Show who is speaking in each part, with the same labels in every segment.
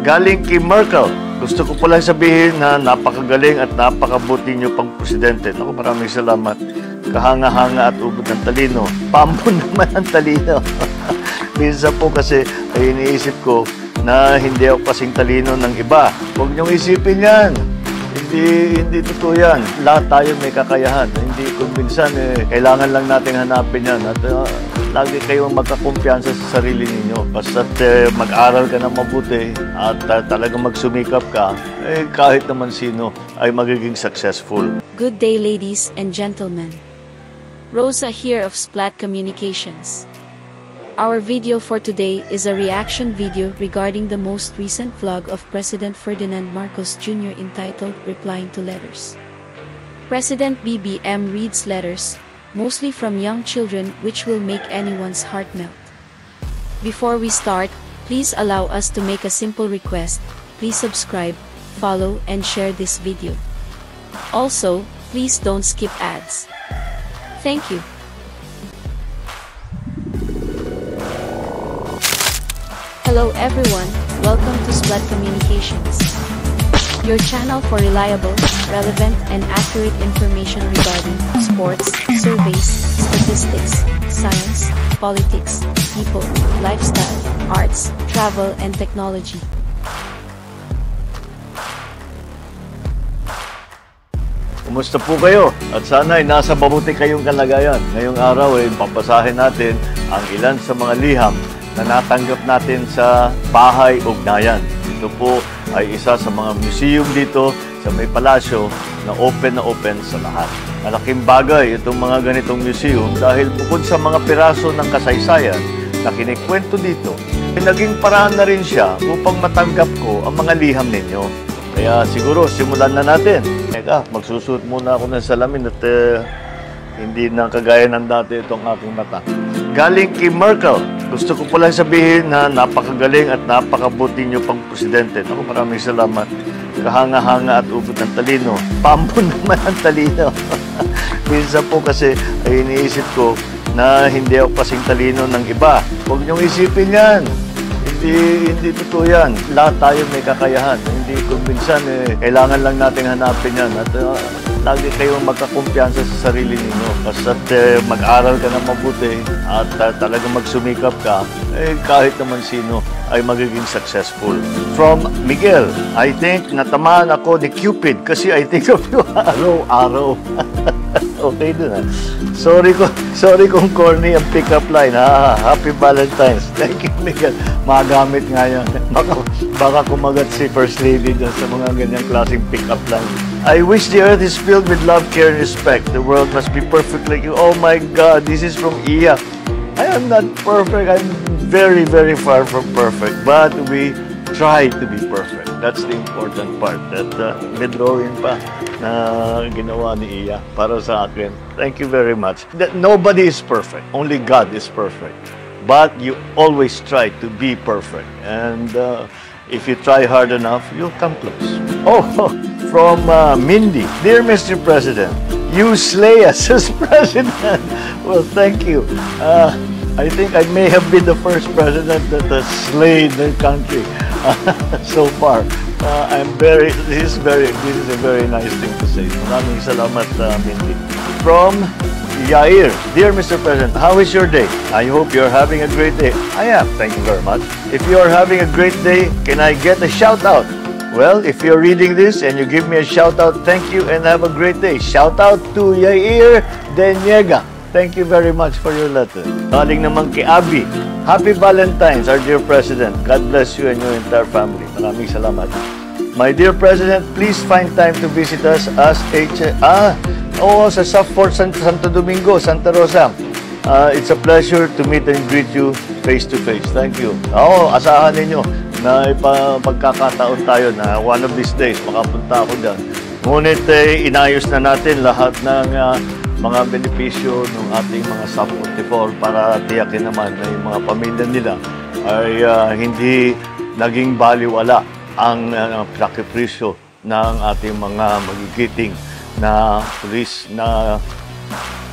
Speaker 1: Galing kay Merkel. Gusto ko pala sabihin na napakagaling at napakabuti niyo pang presidente. Naku, maraming salamat. Kahanga-hanga at ubod ng talino. Pampo naman ang talino. Minsan po kasi ay iniisip ko na hindi ako kasing talino ng iba. Huwag niyong isipin yan. Hindi totoo yan. Lahat tayo may kakayahan. Hindi kung minsan kailangan lang natin hanapin yan. At lagi kayong magkakumpiyansa sa sarili ninyo. Basta't mag-aral ka na mabuti at talagang magsumikap ka, kahit naman sino ay magiging successful.
Speaker 2: Good day, ladies and gentlemen. Rosa here of Splat Communications. Our video for today is a reaction video regarding the most recent vlog of President Ferdinand Marcos Jr. entitled Replying to Letters. President BBM reads letters, mostly from young children, which will make anyone's heart melt. Before we start, please allow us to make a simple request. Please subscribe, follow, and share this video. Also, please don't skip ads. Thank you. Hello everyone, welcome to Splat Communications, your channel for reliable, relevant, and accurate information regarding sports, surveys, statistics, science, politics, people, lifestyle, arts, travel, and technology.
Speaker 1: Kumusta po kayo? At sana ay nasa mabuti kayong kalagayan. Ngayong araw ay papasahin natin ang ilan sa mga liham na natanggap natin sa Bahay Ugnayan. Ito po ay isa sa mga museum dito sa may palasyo na open sa lahat. Malaking bagay itong mga ganitong museum dahil bukod sa mga piraso ng kasaysayan na kinikwento dito, ay naging paraan na rin siya upang matanggap ko ang mga liham ninyo. Kaya siguro simulan na natin. Magsusuot muna ako ng salamin at hindi na kagaya ng dati itong aking mata. Galing kay Merkel. Gusto ko pala sabihin na napakagaling at napakabuti niyo pang presidente. Naku, maraming salamat. Kahanga-hanga at ubod ng talino. Pampo naman ang talino. Minsan po kasi ay iniisip ko na hindi ako kasing talino ng iba. Huwag niyong isipin yan. Hindi totoo yan. Lahat tayo may kakayahan. Hindi kung minsan kailangan lang natin hanapin yan. At lagi kayong magkakumpiyansa sa sarili ninyo. Basta't mag-aral ka na mabuti at talagang magsumikap ka, kahit naman sino ay magiging successful. From Miguel, I think natamaan ako ni Cupid kasi I think of you araw-araw. Okay dun ha. Sorry kung corny ang pick-up line ha. Happy Valentine's. Thank you, Miguel. Magamit nga yan. Baka kumagat si First Lady dyan sa mga ganyang klaseng pick-up line. I wish the earth is filled with love, care, and respect. The world must be perfect like you. Oh my God, this is from Iya. I am not perfect. I'm very, very far from perfect. But we try to be perfect. That's the important part. That may drawing pa na ginawa ni Iya para sa akin. Thank you very much. That nobody is perfect. Only God is perfect. But you always try to be perfect. And if you try hard enough, you'll come close. Oh, from Mindy. Dear Mr. President, you slay us as president. Well, thank you. I think I may have been the first president that has slayed the country so far. This is a very nice thing to say. Maraming salamat, Mindy. From Yair. Dear Mr. President, how is your day? I hope you're having a great day. I am. Thank you very much. If you are having a great day, can I get a shout out? Well, if you're reading this and you give me a shout out, thank you and have a great day. Shout out to Yair Deniega. Thank you very much for your letter. Galing naman kay Abby. Happy Valentine's, our dear President. God bless you and your entire family. Maraming salamat. My dear President, please find time to visit us as sa Southport Santo Domingo, Santa Rosa. It's a pleasure to meet and greet you face to face. Thank you. Asahan ninyo na pagkakataon tayo na one of these days makapunta ako dyan. Ngunit inayos na natin lahat ng mga benepisyo ng ating mga sub-44 para tiyakin naman na yung mga pamilya nila ay hindi naging baliwala ang sakripisyo ng ating mga magigiting na pulis na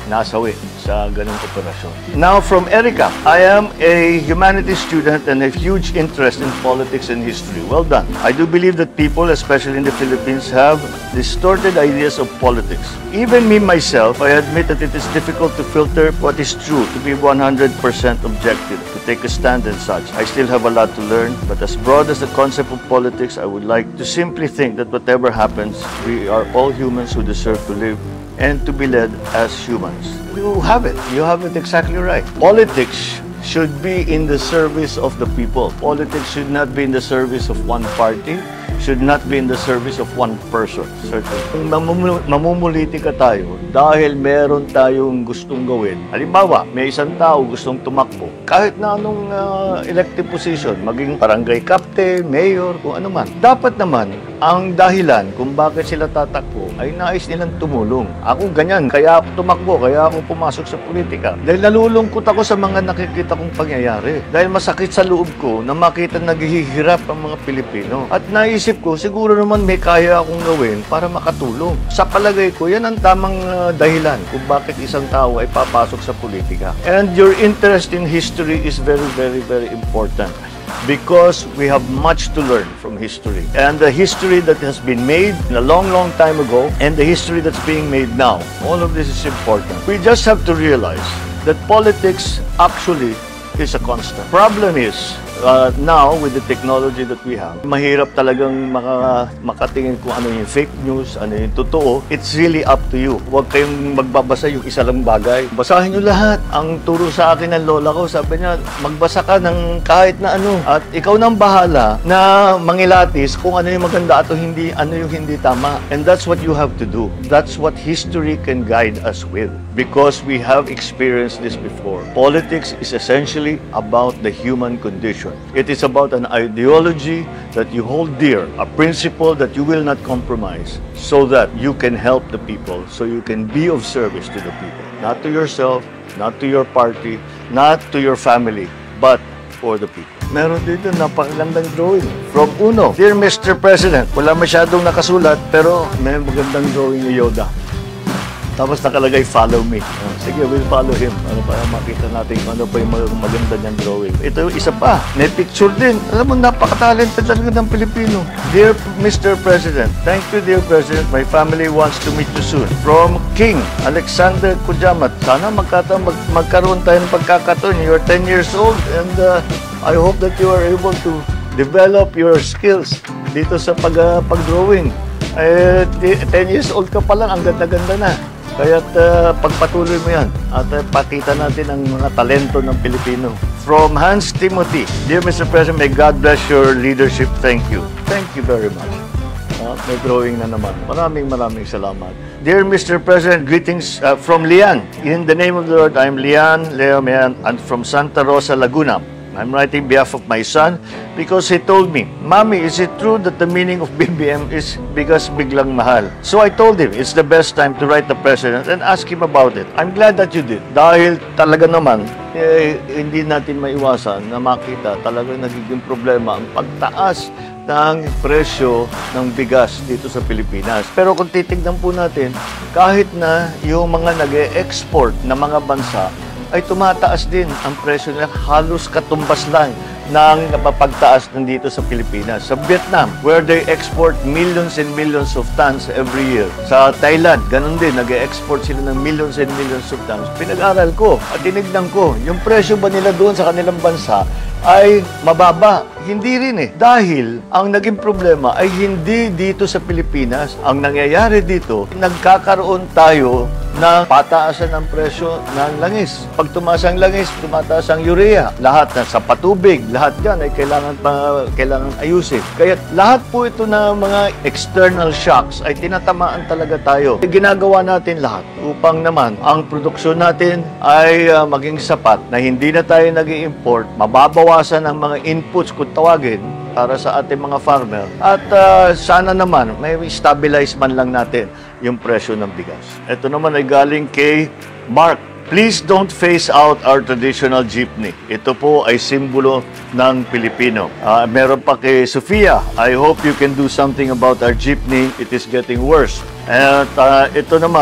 Speaker 1: nasawi sa ganung operasyon. Now from Erica, I am a humanities student and a huge interest in politics and history. Well done. I do believe that people, especially in the Philippines, have distorted ideas of politics. Even me myself, I admit that it is difficult to filter what is true, to be 100% objective, to take a stand and such. I still have a lot to learn, but as broad as the concept of politics, I would like to simply think that whatever happens, we are all humans who deserve to live and to be led as humans. You have it. You have it exactly right. Politics should be in the service of the people. Politics should not be in the service of one party, should not be in the service of one person. Certainly. Kung mamumuliti ka tayo dahil meron tayong gustong gawin. Halimbawa, may isang tao gustong tumakbo. Kahit na anong elective position, maging barangay captain, mayor, kung ano man. Dapat naman, ang dahilan kung bakit sila tatakbo ay nais nilang tumulong. Ako ganyan, kaya ako tumakbo, kaya ako pumasok sa politika. Dahil nalulungkot ako sa mga nakikita kong pangyayari. Dahil masakit sa loob ko na makita naghihirap ang mga Pilipino. At naisip ko, siguro naman may kaya akong gawin para makatulong. Sa palagay ko, yan ang tamang dahilan kung bakit isang tao ay papasok sa politika. And your interest in history is very, very, very important. Because we have much to learn from history. And the history that has been made a long, long time ago and the history that's being made now. All of this is important. We just have to realize that politics actually is a constant. Problem is, now with the technology that we have, mahirap talagang makatingin kung ano yung fake news, ano yung totoo. It's really up to you. Huwag kayong magbabasa yung isa lang bagay. Basahin nyo lahat. Ang turo sa akin ng lola ko, sabi niya, magbasa ka ng kahit na ano. At ikaw nang bahala na mangilatis kung ano yung maganda at hindi, ano yung hindi tama. And that's what you have to do. That's what history can guide us with. Because we have experienced this before. Politics is essentially about the human condition. It is about an ideology that you hold dear, a principle that you will not compromise, so that you can help the people, so you can be of service to the people. Not to yourself, not to your party, not to your family, but for the people. Meron dito napakagandang drawing from Uno. Dear Mr. President, wala masyadong nakasulat pero may magandang drawing ni Yoda. Tapos nakalagay, follow me. Sige, we'll follow him. Para makita natin kung ano pa yung maganda niyang drawing. Ito yung isa pa. May picture din. Alam mo, napaka-talented talaga ng Pilipino. Dear Mr. President, thank you, dear President. My family wants to meet you soon. From King Alexander Kujamat. Sana magkaroon tayo ng pagkakataon. You're 10 years old and I hope that you are able to develop your skills dito sa pag-drawing. 10 years old ka pa lang, ang ganda-ganda na. Kaya't pagpatuloy mo yan at pakita natin ang mga talento ng Pilipino. From Hans Timothy, dear Mr. President, may God bless your leadership. Thank you. Thank you very much. May drawing na naman. Maraming salamat. Dear Mr. President, greetings from Lian. In the name of the Lord, I'm Lian Leo Mean and from Santa Rosa, Laguna. I'm writing on behalf of my son because he told me, Mommy, is it true that the meaning of BBM is because biglang mahal? So I told him, it's the best time to write the President and ask him about it. I'm glad that you did. Dahil talaga naman, hindi natin maiwasan na makita talaga nagiging problema ang pagtaas ng presyo ng bigas dito sa Pilipinas. Pero kung titignan po natin, kahit na yung mga nag-e-export na mga bansa, ay tumataas din ang presyo nila, halos katumbas lang ng napapagtaas nandito sa Pilipinas. Sa Vietnam, where they export millions and millions of tons every year. Sa Thailand, ganun din, nag-export sila ng millions and millions of tons. Pinag-aral ko at tinignan ko, yung presyo ba nila doon sa kanilang bansa ay mababa? Hindi rin eh. Dahil ang naging problema ay hindi dito sa Pilipinas. Ang nangyayari dito, nagkakaroon tayo ng pataasan ng presyo ng langis. Pag tumaas ang langis, tumataas ang urea. Lahat na sa patubig, lahat yan ay kailangan ayusin. Kaya lahat po ito na mga external shocks ay tinatamaan talaga tayo. Ginagawa natin lahat upang naman ang produksyon natin ay maging sapat na hindi na tayo nag-i-import, mababawasan ang mga inputs kung tawagin para sa ating mga farmer at sana naman may stabilize man lang natin yung presyo ng bigas. Ito naman ay galing kay Mark. Please don't phase out our traditional jeepney. Ito po ay simbolo ng Pilipino. Meron pa kay Sofia. I hope you can do something about our jeepney. It is getting worse. At ito naman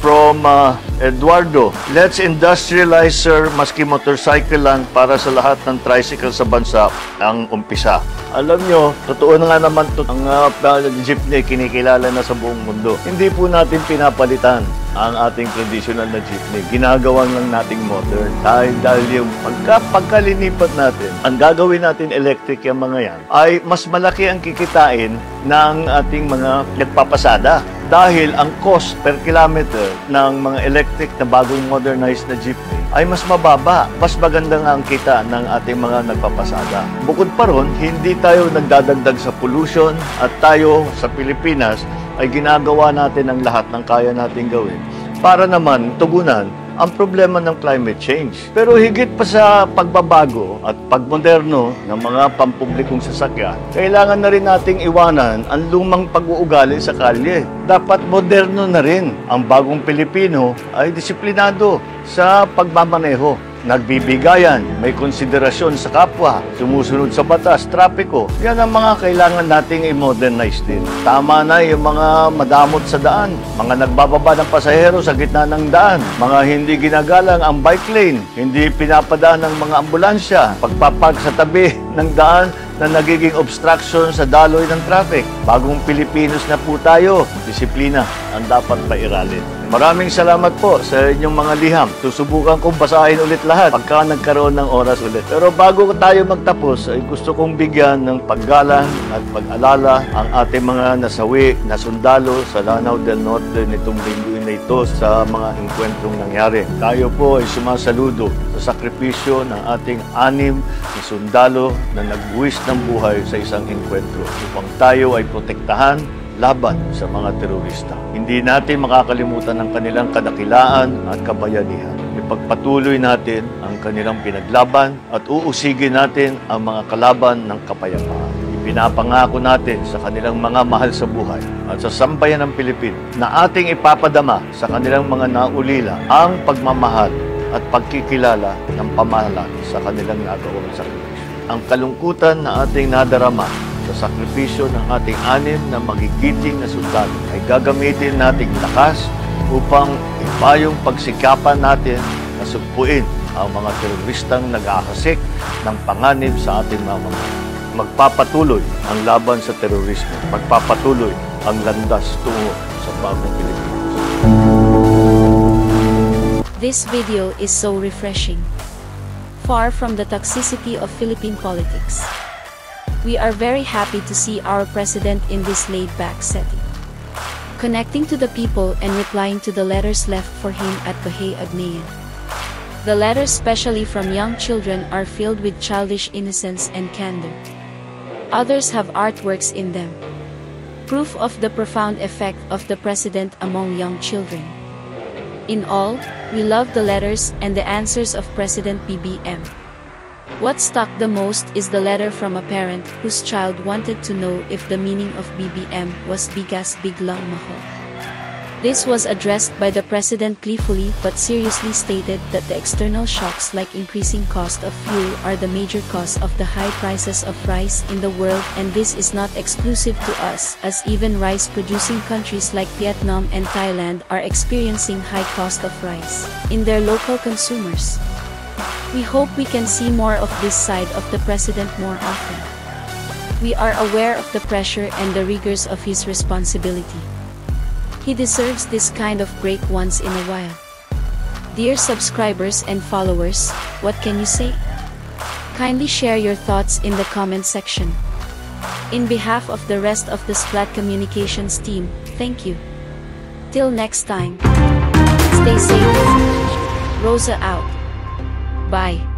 Speaker 1: from Eduardo. Let's industrialize, sir, maski motorcycle lang para sa lahat ng tricycle sa bansa ang umpisa. Alam nyo, totoo na nga naman to, ang jeepney kinikilala na sa buong mundo. Hindi po natin pinapalitan ang ating traditional na jeepney. Ginagawa lang nating modern. Dahil yung pagkalinipat natin, ang gagawin natin electric yung mga yan, ay mas malaki ang kikitain ng ating mga nagpapasada. Dahil ang cost per kilometer ng mga electric na bagong modernized na jeepney ay mas mababa. Mas maganda nga ang kita ng ating mga nagpapasada. Bukod pa ron, hindi tayo nagdadagdag sa pollution at tayo sa Pilipinas ay ginagawa natin ang lahat ng kaya nating gawin para naman tugunan ang problema ng climate change. Pero higit pa sa pagbabago at pagmoderno ng mga pampublikong sasakyan, kailangan na rin nating iwanan ang lumang pag-uugali sa kalye. Dapat moderno na rin. Ang bagong Pilipino ay disiplinado sa pagmamaneho. Nagbibigayan, may konsiderasyon sa kapwa, sumusunod sa batas, trapiko. Yan ang mga kailangan nating i-modernize din. Tama na yung mga madamot sa daan, mga nagbababa ng pasahero sa gitna ng daan, mga hindi ginagalang ang bike lane, hindi pinapadaan ng mga ambulansya, pagpapark sa tabi ng daan na nagiging obstruction sa daloy ng traffic. Bagong Pilipinos na po tayo, disiplina ang dapat pairalin. Maraming salamat po sa inyong mga liham. Susubukan kong basahin ulit lahat pagka nagkaroon ng oras ulit. Pero bago tayo magtapos, ay gusto kong bigyan ng paggalang at pag-alala ang ating mga nasawi na sundalo sa Lanao del Norte nitong linggo na ito sa mga engkwentrong nangyari. Tayo po ay sumasaludo sa sakripisyo ng ating 6 na sundalo na nagbuwis ng buhay sa isang engkwentro upang tayo ay protektahan laban sa mga terorista. Hindi natin makakalimutan ang kanilang kadakilaan at kabayanihan. Ipagpatuloy natin ang kanilang pinaglaban at uusigin natin ang mga kalaban ng kapayapaan. Ipinapangako natin sa kanilang mga mahal sa buhay at sa sambayan ng Pilipino na ating ipapadama sa kanilang mga naulila ang pagmamahal at pagkikilala ng pamahalaan sa kanilang nagawang sakripisyo. Ang kalungkutan na ating nadarama sa sakripisyo ng ating 6 na magigiting na sundalo ay gagamitin nating lakas upang ipayong pagsikapan natin na sugpuin ang mga teroristang nag-aakasik ng panganib sa ating mamamayan. Magpapatuloy ang laban sa terorismo. Magpapatuloy ang landas tungo sa bagong Pilipinas.
Speaker 2: This video is so refreshing. Far from the toxicity of Philippine politics. We are very happy to see our president in this laid-back setting, connecting to the people and replying to the letters left for him at Bahay Agnayan. The letters, especially from young children, are filled with childish innocence and candor. Others have artworks in them, proof of the profound effect of the president among young children. In all, we love the letters and the answers of President BBM. What stuck the most is the letter from a parent whose child wanted to know if the meaning of BBM was bigas biglang mahal. This was addressed by the president gleefully but seriously stated that the external shocks like increasing cost of fuel are the major cause of the high prices of rice in the world, and this is not exclusive to us, as even rice-producing countries like Vietnam and Thailand are experiencing high cost of rice in their local consumers. We hope we can see more of this side of the president more often. We are aware of the pressure and the rigors of his responsibility. He deserves this kind of break once in a while. Dear subscribers and followers, what can you say? Kindly share your thoughts in the comment section. In behalf of the rest of the Splat Communications team, thank you. Till next time, stay safe. Rosa out. Bye.